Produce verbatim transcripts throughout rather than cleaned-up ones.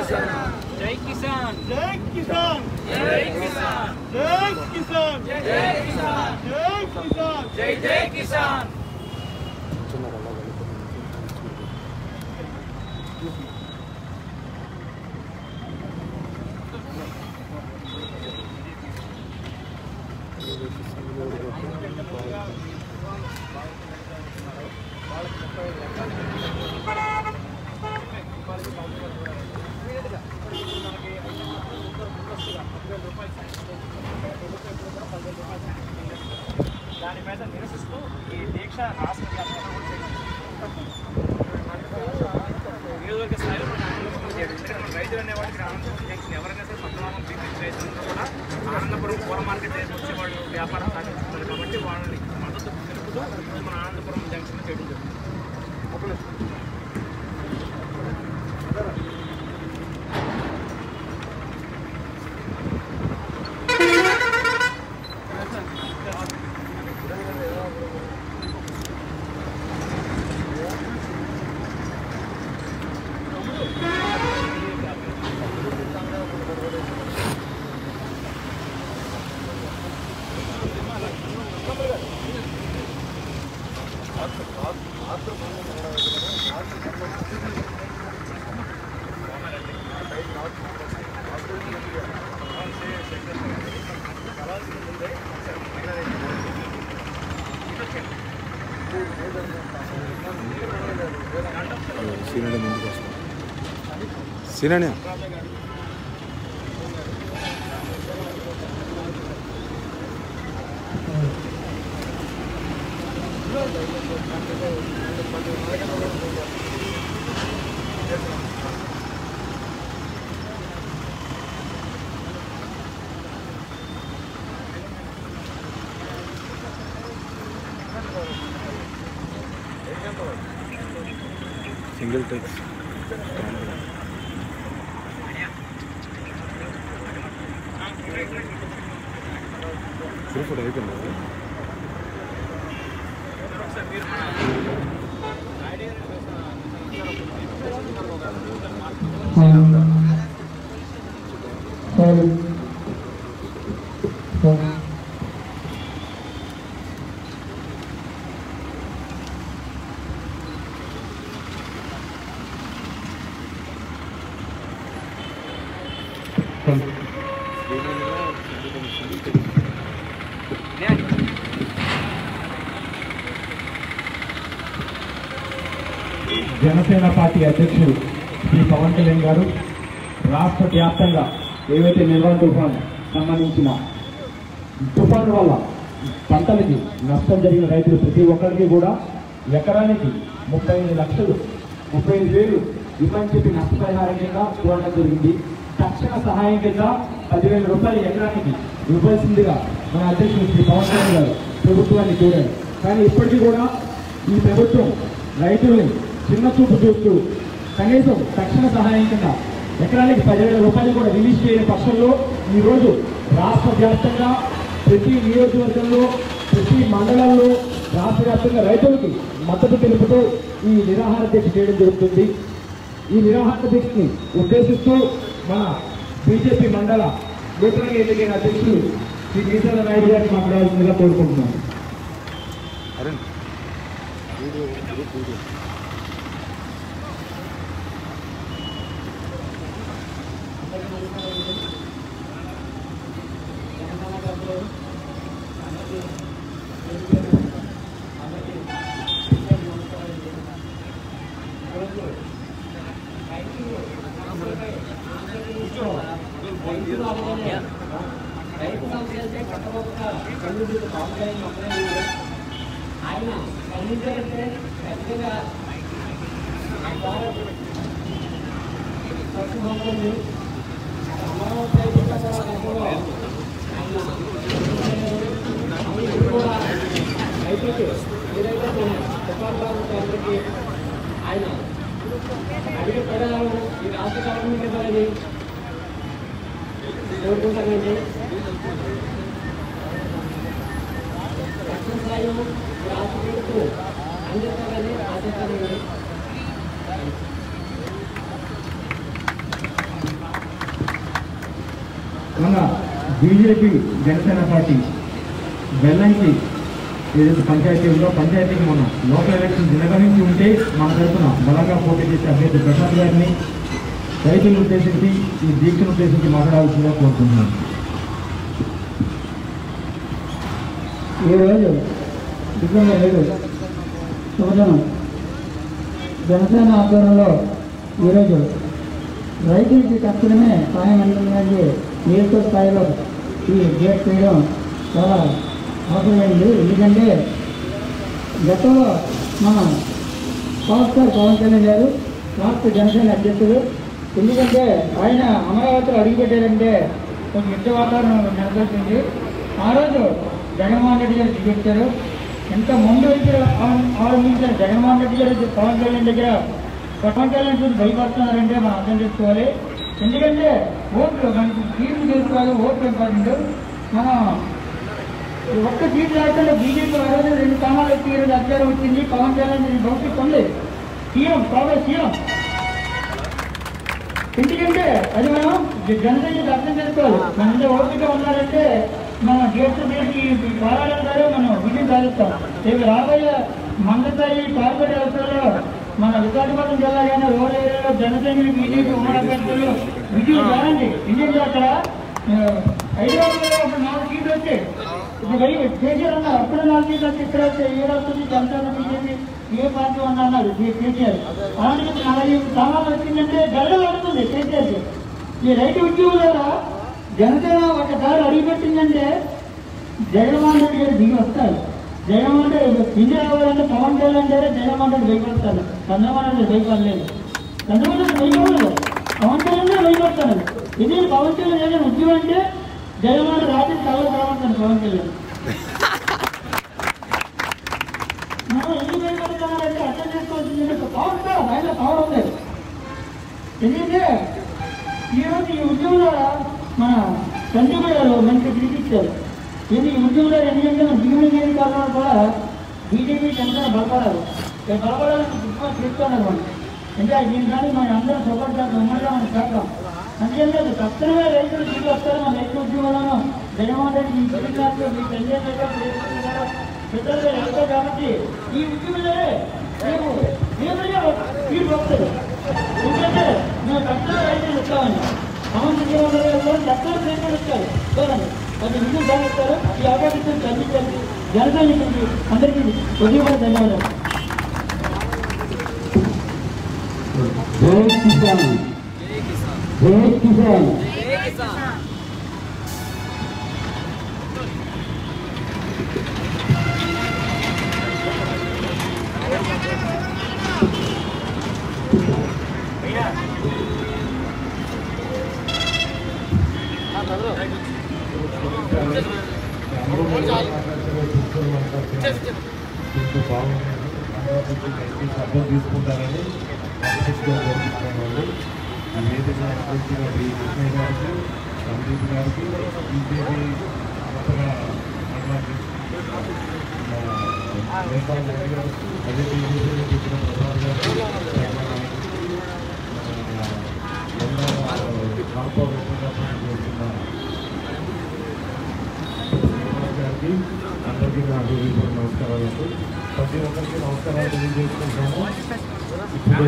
जय किसान जय किसान जय किसान जय किसान जय किसान जय किसान जय जय किसान దాని మీద నిరసిస్తూ ఈ దీక్ష రాష్ట్ర వ్యాప్తంగా నియోజకవర్గ స్థాయిలో రైతులు అనేవాళ్ళకి ఆనందపురం జంక్షన్ ఎవరైనా సరే పద్నాలుగు బీపీ రైతులందరూ కూడా ఆనందపురం పూల మార్కెట్ చేసి వచ్చేవాళ్ళు వ్యాపారం సాగిస్తున్నారు కాబట్టి వాళ్ళని మద్దతు తెలుపుతూ మన ఆనందపురం జంక్షన్ చేయడం జరుగుతుంది. సీననే ముందుకు వస్తాం సీననే సింగిల్ టెక్స్ ఫుల్ ఫుడ్ అయిపోయింది. జనసేన పార్టీ అధ్యక్షుడు శ్రీ పవన్ కళ్యాణ్ గారు రాష్ట్ర వ్యాప్తంగా ఏవైతే నిర్వహణ తుఫాను సంబంధించిన తుఫాను వల్ల పంటలకి నష్టం జరిగిన రైతులు ప్రతి ఒక్కరికి కూడా ఎకరానికి ముప్పై ఐదు లక్షలు ముప్పై ఐదు వేలు ఇవ్వని చెప్పి నష్టపరిహారం కింద చూడడం జరిగింది. తక్షణ సహాయం కింద పదివేల రూపాయలు ఎకరానికి ఇవ్వాల్సిందిగా మన అధ్యక్షుడు శ్రీ పవన్ కళ్యాణ్ గారు ప్రభుత్వాన్ని కోరారు. కానీ ఇప్పటికీ కూడా ఈ ప్రభుత్వం రైతుల్ని చిన్న చూపు చూస్తూ కనీసం తక్షణ సహాయం కింద ఎకరానికి పదివేల రూపాయలు కూడా రిలీజ్ చేయని పక్షంలో ఈరోజు రాష్ట్ర వ్యాప్తంగా ప్రతి నియోజకవర్గంలో ప్రతి మండలంలో రాష్ట్ర వ్యాప్తంగా రైతులకి మద్దతు తెలుపుతూ ఈ నిరాహార దీక్ష చేయడం జరుగుతుంది. ఈ నిరాహార దీక్షని ఉద్దేశిస్తూ మన బీజేపీ మండల నూతనంగా ఎన్నికైన అధ్యక్షులు శ్రీ గీతాల నాయుడు గారిని మాట్లాడాల్సిందిగా కోరుకుంటున్నాను. ఆయన స్పందించాలంటే ఖచ్చితంగా రైతులకి ఏదైతే తుఫాను ఆయన అడిగే పడాలను ఈ రాష్ట్ర గవర్నమెంట్ ఇవ్వాలని కోరుకుంటానండి. రక్షణ సాయం రాష్ట్రకు అందిస్తారని ఆశిస్తానండి. మన బీజేపీ జనసేన పార్టీ వెల్లంకి ఏదైతే పంచాయతీ ఉందో పంచాయతీకి మనం లోకల్ ఎలక్షన్ నిర్వహించి ఉంటే మన తరఫున బలంగా పోటీ చేసే అభ్యర్థి ప్రసాద్ గారిని రైతులను ఉద్దేశించి ఈ దీక్షను ఉద్దేశించి మాట్లాడాల్సిందిగా కోరుకుంటున్నాను. ఈరోజు డిసెంబర్ ఏడు శుభదినం జనసేన ఆధ్వర్యంలో ఈరోజు రైతులకి తక్షణమే సాయం అందించడానికి నియోజక స్థాయిలో ఈ గేట్ చేయడం చాలా అవసరమైంది. ఎందుకంటే గతంలో మన పవర్ స్టార్ పవన్ కళ్యాణ్ గారు రాష్ట్ర జనసేన అధ్యక్షుడు. ఎందుకంటే ఆయన అమరావతిలో అడుగుపెట్టారంటే కొంచెం యుద్ధ వాతావరణం నెలకొల్పింది. ఆ రోజు జగన్మోహన్ రెడ్డి గారు దిగొచ్చారు. ఎంత ముందు దగ్గర ఆరంభించిన జగన్మోహన్ రెడ్డి గారు పవన్ కళ్యాణ్ దగ్గర పవన్ కళ్యాణ్ చూసి భయపడుతున్నారంటే మనం అర్థం చేసుకోవాలి. ఎందుకంటే ఓట్లు మనకి సీట్లు చేసుకోవాలి, ఓట్లు ఇంపార్టెంట్. మనం ఒక్క సీట్ రాకుండా బీజేపీ ఆ రోజు రెండు స్థానాలు ఎత్తి ఈరోజు అధికారం వచ్చింది. పవన్ కళ్యాణ్ భవిష్యత్తు ఉంది, సీఎం కాబోయే సీఎం. ఎందుకంటే అది మనం జనసంఖ్యకు అర్థం చేసుకోవాలి. మన ఇంత ఓపిక ఉన్నారంటే మనం గేట్స్ చేసి పోరాడారు, మనం విజయం సాధిస్తాం. రేపు రాబోయే మండలి కార్పొరేట్ వ్యవస్థలో మన విశాఖపట్నం జిల్లా కానీ రూరల్ ఏరియాలో జనసంఖ్యలు బీజేపీ ఉమ్మడి అభ్యర్థులు విజయం కాదండి. ఎందుకంటే అక్కడ హైదరాబాద్లో ఒక నాలుగు సీట్లు వచ్చాయి. ఇప్పుడు వెయ్యి కేసీఆర్ అన్నారు, అప్పుడు నాలుగు సీట్లు వచ్చి ఇక్కడ వస్తే ఏ వస్తుంది జనసేన బీజేపీ ఏ పార్టీ ఉన్నా అన్నారు కేసీఆర్. అలాంటి నలభై స్థానాలు వచ్చిందంటే గల్లలు అడుగుతుంది కేసీఆర్కి. ఈ రైతు ఉద్యోగుల ద్వారా జనసేన ఒకసారి అడిగిపెట్టిందంటే జగన్మోహన్ రెడ్డి గారు దిగి వస్తారు. జగన్మోహన్ రెడ్డి ఇండియా రావాలంటే పవన్ కళ్యాణ్ గారే జగన్మోహన్ రెడ్డి భయపడతాడు. చంద్రబాబు నాయుడు భయపడలేదు, చంద్రబాబు నాయుడు భయపడలేదు, పవన్ కళ్యాణ్ గారు భయపడతాడు. ఇది పవన్ కళ్యాణ్ ఏదైనా ఉద్యోగం అంటే జగన్మోహన్ రెడ్డి రాత్రి కళ్ళు రావంటాడు పవన్ కళ్యాణ్. మనం ఎందుకు భయపడుతున్నారంటే అర్థం చేసుకోవాల్సింది పవన్ సార్ ఆయన పవర్ ఉంది. ఎందుకంటే ఈరోజు ఈ ఉద్యోగుల మన చంద్రబాబు మంచి పిలిపించారు. ఇది ఈ ఉద్యోగులు ఎందుకంటే దిగుమతి కారణాలు కూడా బీజేపీ జనసేన బలపడారు. బలపడాలని డిస్కస్ చేస్తున్నారు మనం. అంటే దీని కానీ మనం అందరం సపోర్ట్ చేస్తాం, ఉమ్మడిగా మనం చేద్దాం. అందుకంటే తక్షణమే రైతులు తిరిగి వస్తారు. మన రైతు ఉద్యోగులను జగన్మోహన్ రెడ్డి మీ పిల్లలు మీ పెద్దలు వెళ్తారు. కాబట్టి ఈ ఉద్యోగులే రేపు నేరుగా తీర్పు వస్తారు. ఎందుకంటే మేము తక్షణ రైతులు ఇస్తామని పవన్ కళ్యాణ్ తక్షణ రైతులు ఇస్తారు. చూడండి అది విజయం సాధిస్తారు. ఈ అవకాశం తగ్గించండి. జనసైనికులకి అందరికీ ఉదయపడి ధన్యవాదాలు. జై కిసాన్, జై కిసాన్. అర్థం తీసుకుంటారని కోరుకుంటున్నాను. ఏదైనా కృష్ణ గారికి, సందీప్ గారికి, బీజేపీ కొత్తగా నేపాల్ గారు, అదే బీజేపీలో చెప్పిన ప్రసాద్ గారికి, కార్పొరేషన్గా పనిచేస్తున్న గారికి అందరికీ నా హృదయపూర్వక నమస్కారాలు. ప్రతి ఒక్కరికి నమస్కారాలు తెలియజేసుకుంటాము. ఇప్పుడు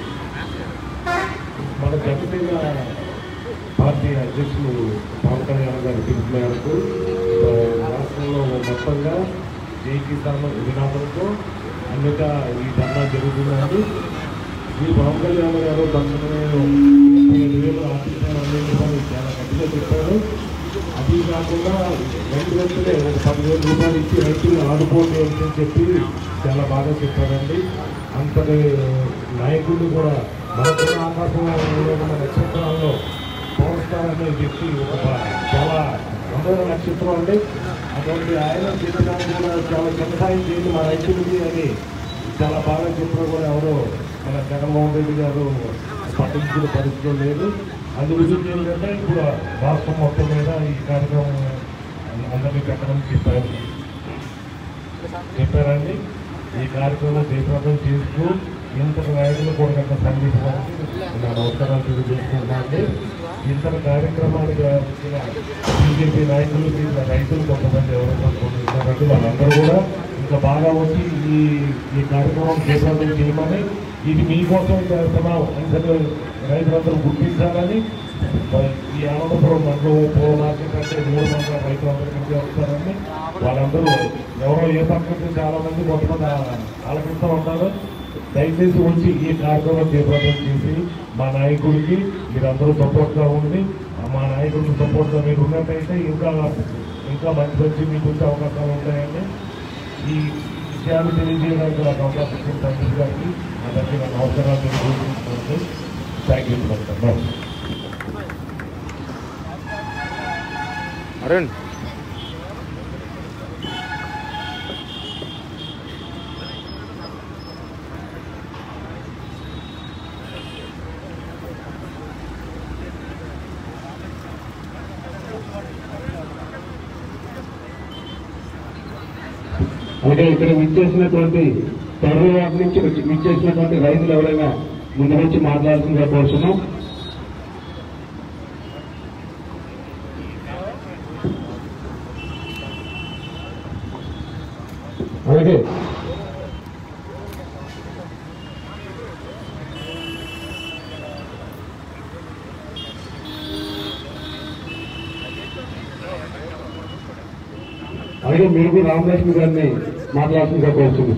మన జనసేన పార్టీ అధ్యక్షులు పవన్ కళ్యాణ్ గారి పిలుపు మేరకు రాష్ట్రంలో మొత్తంగా జై కిసాన్ వినాదంతో అన్నిగా ఈ ధర్నా జరుగుతున్నాయి. ఈ పవన్ కళ్యాణ్ గారు తక్షణమే ఐదు వేలు ఆర్థిక రూపాయలు చాలా గట్టిగా చెప్పారు. అది కాకుండా రైతు వెంటనే ఒక పదివేల రూపాయలు ఇచ్చి రైతులు ఆదుకోండి అని చెప్పి చాలా బాగా చెప్పారండి. అంతటి నాయకులు కూడా మనకున్న ఆకాశంలో ఉన్న నక్షత్రాల్లో పవర్ స్టార్ అనే వ్యక్తి ఒక చాలా అందరూ నక్షత్రం అండి. అటువంటి ఆయన చెప్పడానికి కూడా చాలా వ్యవసాయం చేయండి మా రైతులకి అని చాలా బాగా చెప్పినా కూడా ఎవరో మన జగన్మోహన్ రెడ్డి గారు పట్టించుకునే పరిస్థితులు లేదు. అందు గురించి ఏంటంటే ఇప్పుడు రాష్ట్రం మొత్తం మీద ఈ కార్యక్రమం అందరినీ పెట్టమని చెప్పారు చెప్పారండి. ఈ కార్యక్రమం జయప్రదం చేస్తూ ఇంతటి నాయకులు కూడా సందీపానికి నా నమస్కారాలు తెలియజేసుకుంటున్నాను అండి. ఇంతటి కార్యక్రమానికి వచ్చిన బీజేపీ నాయకులు రైతులు కొంతమంది ఎవరైనా ఉన్నారంటే వాళ్ళందరూ కూడా ఇంకా బాగా వచ్చి ఈ ఈ కార్యక్రమం జయప్రదం చేయమని ఇది మీకోసం చేస్తున్నాం అని రైతులందరూ గుర్తించాలని ఈ అనంతపురం మండలం పూల మార్కెట్ అంటే మూడు మండల రైతులందరికీ వస్తారని వాళ్ళందరూ ఎవరో ఏ పక్కన చాలా మంది కొంతమంది ఆలకిస్తూ ఉంటారు. దయచేసి వచ్చి ఈ కార్యక్రమం జయప్రదం చేసి మా నాయకుడికి మీరందరూ సపోర్ట్గా ఉండి మా నాయకుడికి సపోర్ట్గా మీరు ఉన్నట్టయితే ఇంకా ఇంకా మంచి మంచి మీకు వచ్చే అవకాశాలు ఉంటాయని ఈ విషయాలు తెలియజేయడానికి నాకు అవకాశం ఇచ్చిన తండ్రి గారికి అందరికీ నాకు అవసరాలు తెలియజేస్తున్నాను. Thank you sir. అరుణ్ అలాగే ఇక్కడ విచ్చేసినటువంటి తొర్రూరు వాటి నుంచి విచ్చేసినటువంటి రైతులు ఎవరైనా ముందు నుంచి మాట్లాడాల్సిందిగా కోరుతున్నాం. అలాగే అలాగే మీరు రామలక్ష్మి గారిని మాట్లాడాల్సిందిగా కోరుతున్నాం.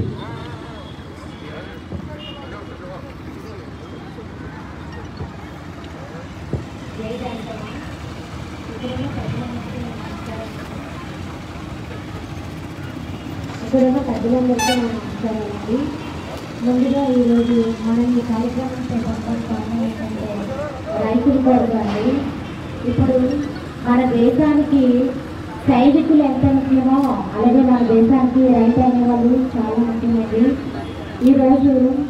ఇక్కడున్న పెద్దలందరికీ నా నమస్కారాలండి. ముందుగా ఈరోజు మనం ఈ కార్యక్రమం చేపట్టడానికి కారణం ఏంటంటే రైతులు కోరగాలి. ఇప్పుడు మన దేశానికి సైనికులు ఎంత ముఖ్యమో అలాగే మన దేశానికి రైతు అనేవాళ్ళు చాలా ముఖ్యమండి. ఈరోజు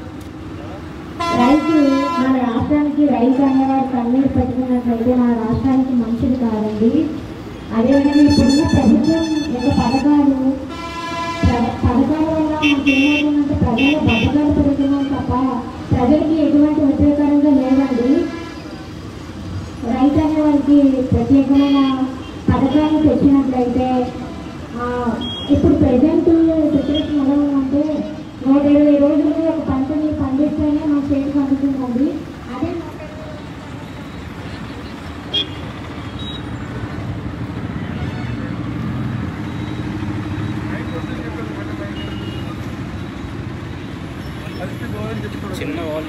రైతు మన రాష్ట్రానికి రైతు అనేవారు కన్నీరు పెట్టుకున్నట్లయితే మన రాష్ట్రానికి మంచిది కాదండి. అదేవిధంగా ఇప్పుడున్న ప్రభుత్వం యొక్క పథకాలు పథకాల వల్ల మనకి ఏమవుతుందంటే ప్రజలు బతకాలు పెరుగుతున్నాం తప్ప ప్రజలకి ఎటువంటి ఉపయోగకరంగా లేదండి. రైతు అనే వాళ్ళకి ప్రత్యేకమైన పథకాలు తెచ్చినట్లయితే ఇప్పుడు ప్రజెంట్ సిచ్యువేషన్ ఎలా ఉందంటే నూట ఇరవై రోజులు ఒక పంటని పండిస్తేనే మన చేతికి అందుతుందండి. అదే చిన్న వాళ్ళు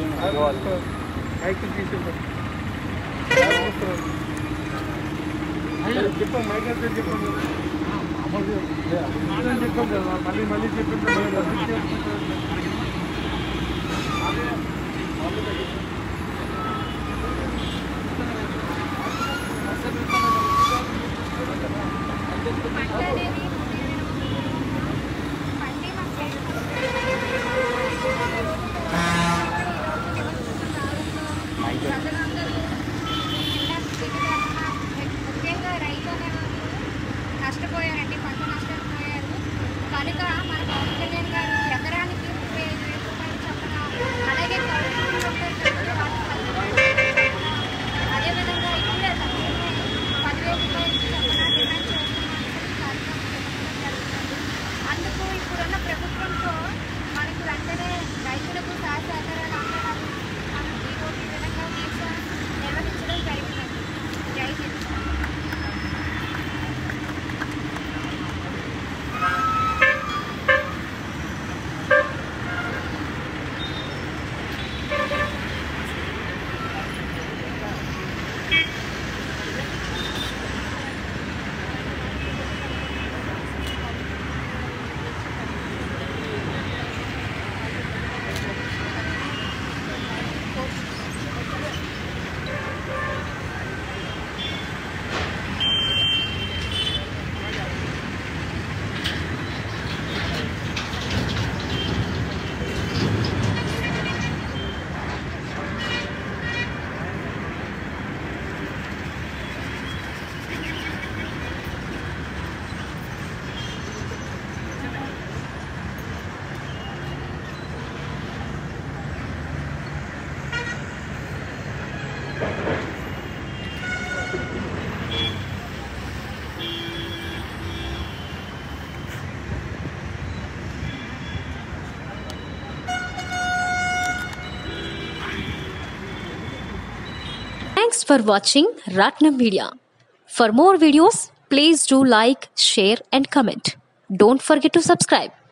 చెప్పండి మైక్ చెప్పండి చెప్పండి కదా మళ్ళీ మళ్ళీ చెప్పండి. ముఖ్యంగా రైతు అనేవారు నష్టపోయారండి, పంట నష్టపోయారు. కనుక మన పవన్ కళ్యాణ్ గారు ఎకరానికి ముప్పై ఐదు వేల రూపాయలు చొప్పున అలాగే కౌలు Thanks for watching Ratnam Media. For more videos, please do like, share and comment. Don't forget to subscribe.